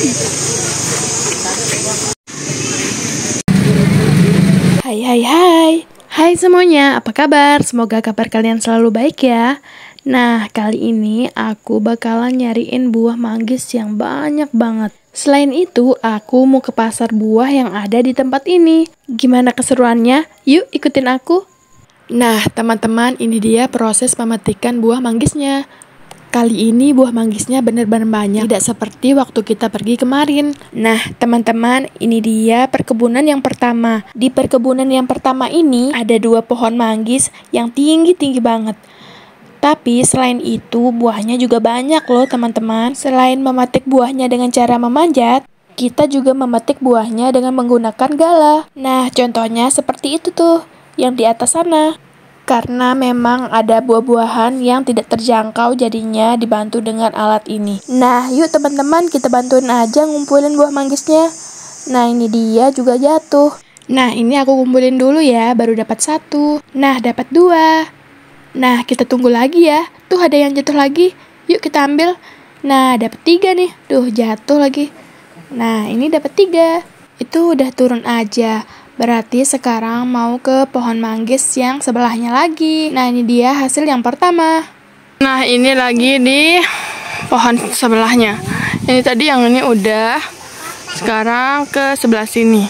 Hai hai hai. Hai semuanya, apa kabar? Semoga kabar kalian selalu baik ya. Nah, kali ini aku bakalan nyariin buah manggis yang banyak banget. Selain itu, aku mau ke pasar buah yang ada di tempat ini. Gimana keseruannya? Yuk ikutin aku. Nah, teman-teman, ini dia proses pemetikan buah manggisnya. Kali ini buah manggisnya bener-bener banyak, tidak seperti waktu kita pergi kemarin. Nah, teman-teman, ini dia perkebunan yang pertama. Di perkebunan yang pertama ini ada 2 pohon manggis yang tinggi-tinggi banget. Tapi selain itu, buahnya juga banyak loh, teman-teman. Selain memetik buahnya dengan cara memanjat, kita juga memetik buahnya dengan menggunakan gala. Nah, contohnya seperti itu tuh, yang di atas sana. Karena memang ada buah-buahan yang tidak terjangkau, jadinya dibantu dengan alat ini. Nah, yuk teman-teman, kita bantuin aja ngumpulin buah manggisnya. Nah, ini dia juga jatuh. Nah, ini aku kumpulin dulu ya, baru dapat 1. Nah, dapat 2. Nah, kita tunggu lagi ya. Tuh ada yang jatuh lagi. Yuk kita ambil. Nah, dapat 3 nih. Tuh, jatuh lagi. Nah, ini dapat 3. Itu udah turun aja. Berarti sekarang mau ke pohon manggis yang sebelahnya lagi. Nah, ini dia hasil yang pertama. Nah, ini lagi di pohon sebelahnya. Ini tadi yang ini udah. Sekarang ke sebelah sini.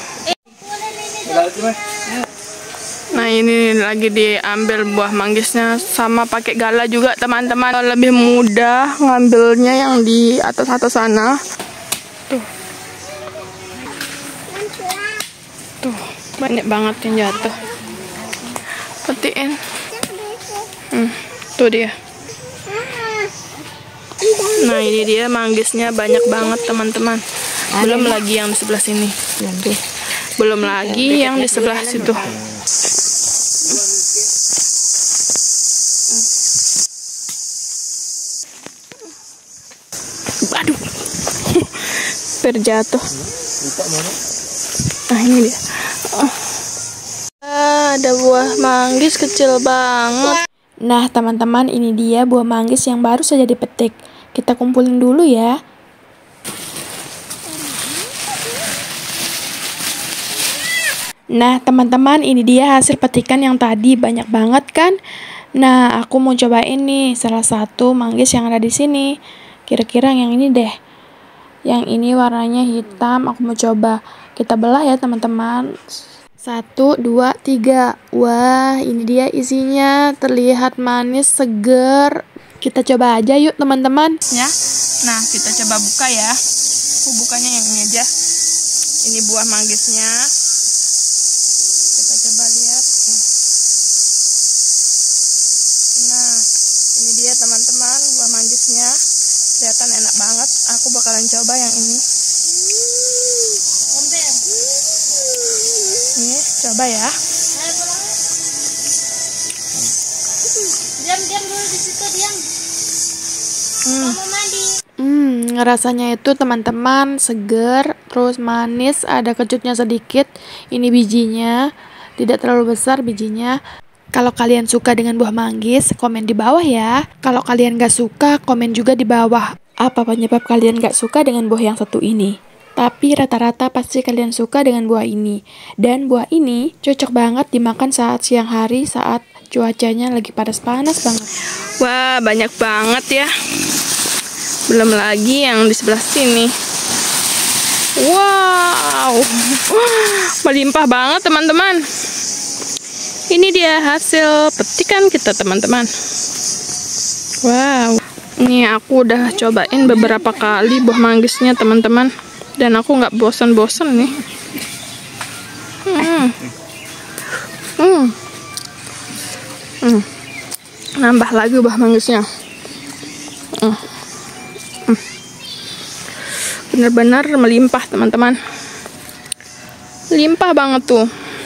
Nah, ini lagi diambil buah manggisnya, sama pakai gala juga teman-teman. Lebih mudah ngambilnya yang di atas-atas sana. Tuh. Tuh, banyak banget yang jatuh. Petiin. Tuh dia. Nah, ini dia manggisnya banyak banget teman-teman. Belum lagi yang di sebelah sini. Belum lagi yang di sebelah situ. Aduh. Terjatuh. Nah, ini dia. Ada buah manggis kecil banget. Nah, teman-teman, ini dia buah manggis yang baru saja dipetik. Kita kumpulin dulu ya. Nah, teman-teman, ini dia hasil petikan yang tadi, banyak banget kan? Nah, aku mau cobain nih salah satu manggis yang ada di sini. Kira-kira yang ini deh. Yang ini warnanya hitam, aku mau coba. Kita belah ya, teman-teman. 1, 2, 3. Wah, ini dia isinya. Terlihat manis, seger. Kita coba aja yuk, teman-teman. Ya. Nah, kita coba buka ya. Aku bukanya yang ini aja. Ini buah manggisnya. Kita coba lihat. Nah, ini dia teman-teman buah manggisnya. Kelihatan enak banget. Aku bakalan coba yang ini. Nih, coba ya. Diam dulu di situ, diam. Mau mandi. Rasanya itu teman-teman seger, terus manis, ada kecutnya sedikit. Ini bijinya, tidak terlalu besar bijinya. Kalau kalian suka dengan buah manggis, komen di bawah ya. Kalau kalian gak suka, komen juga di bawah. Apa penyebab kalian gak suka dengan buah yang satu ini? Tapi rata-rata pasti kalian suka dengan buah ini. Dan buah ini cocok banget dimakan saat siang hari, saat cuacanya lagi panas-panas banget. Wah, banyak banget ya. Belum lagi yang di sebelah sini. Wow, melimpah banget teman-teman. Ini dia hasil petikan kita teman-teman. Wow, ini aku udah cobain beberapa kali buah manggisnya teman-teman. Dan aku nggak bosan-bosan nih. Nambah lagi buah manggisnya. Bener-bener melimpah teman-teman. Limpah banget tuh.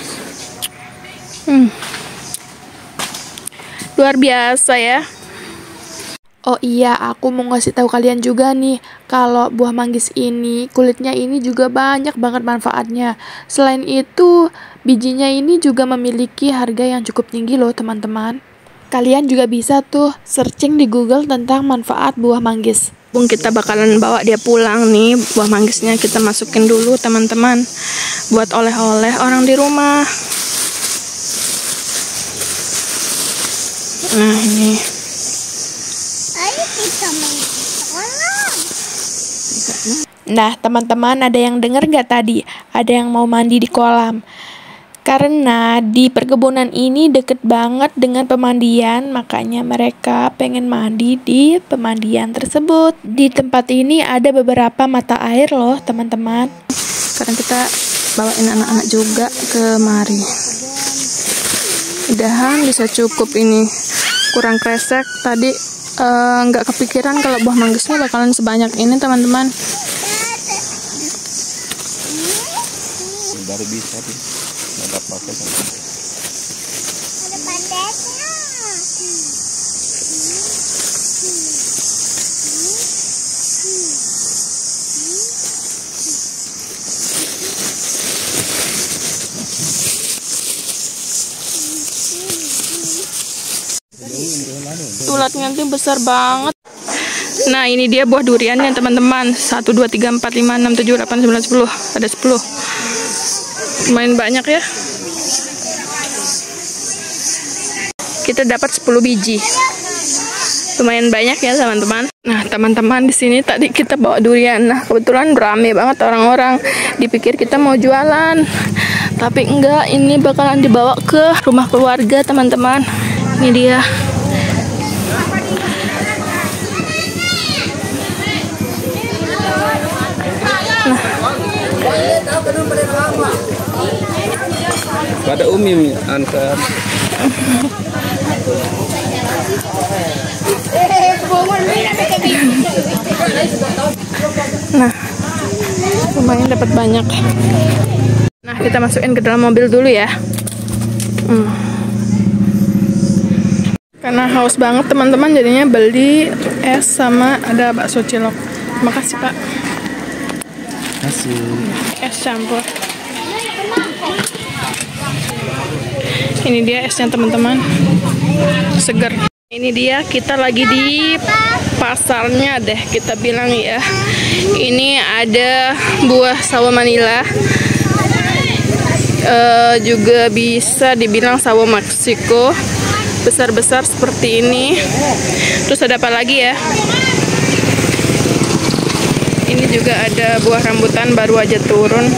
Luar biasa ya. Oh iya, aku mau ngasih tahu kalian juga nih, kalau buah manggis ini, kulitnya ini juga banyak banget manfaatnya. Selain itu, bijinya ini juga memiliki harga yang cukup tinggi loh teman-teman. Kalian juga bisa tuh searching di Google tentang manfaat buah manggis. Kita bakalan bawa dia pulang nih. Buah manggisnya kita masukin dulu teman-teman, buat oleh-oleh orang di rumah. Nah ini. Ayo kita main kolam. Nah teman-teman, ada yang denger nggak tadi? Ada yang mau mandi di kolam. Karena di perkebunan ini deket banget dengan pemandian, makanya mereka pengen mandi di pemandian tersebut. Di tempat ini ada beberapa mata air loh teman-teman. Sekarang kita bawain anak-anak juga kemari. Mudahan bisa cukup ini. Kurang kresek tadi, nggak kepikiran kalau buah manggisnya bakalan sebanyak ini teman-teman. Baru bisa sih. Ada pakai sama. Ada pandainya. Ulatnya nanti besar banget. Nah ini dia buah duriannya teman-teman. 1, 2, 3, 4, 5, 6, 7, 8, 9, 10. Ada 10. Lumayan banyak ya. Kita dapat 10 biji. Lumayan banyak ya teman-teman. Nah teman-teman, di sini tadi kita bawa durian. Nah kebetulan rame banget orang-orang. Dipikir kita mau jualan, tapi enggak. Ini bakalan dibawa ke rumah keluarga teman-teman. Ini dia. Ada Umi angkat. Nah, lumayan dapat banyak. Nah, kita masukin ke dalam mobil dulu ya. Karena haus banget teman-teman, jadinya beli es sama ada bakso cilok. Terima kasih Pak. Kasih. Es campur. Ini dia esnya teman-teman, seger. Ini dia, kita lagi di pasarnya deh kita bilang ya. Ini ada buah sawo Manila, juga bisa dibilang sawo Meksiko, besar-besar seperti ini. Terus ada apa lagi ya? Ini juga ada buah rambutan baru aja turun.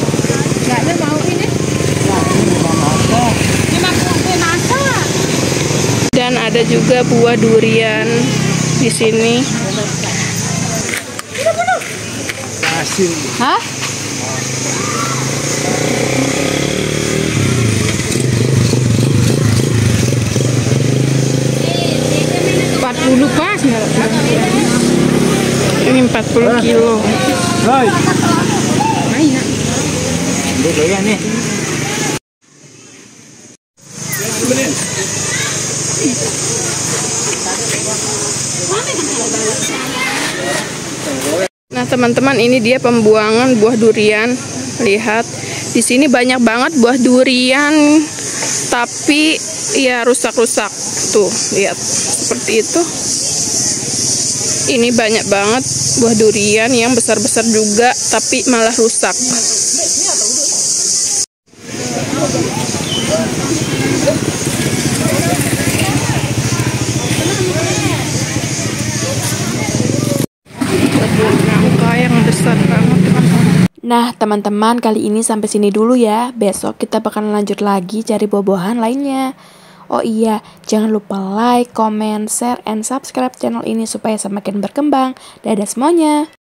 Dan ada juga buah durian di sini. Hah? Pas ini 40 kilo. Nah teman-teman, ini dia pembuangan buah durian. Lihat di sini banyak banget buah durian, tapi ya rusak-rusak. Tuh lihat seperti itu. Ini banyak banget buah durian yang besar-besar juga, tapi malah rusak. Nah teman-teman, kali ini sampai sini dulu ya. Besok kita bakalan lanjut lagi cari buah-buahan lainnya. Oh iya, jangan lupa like, comment, share, and subscribe channel ini supaya semakin berkembang. Dadah semuanya.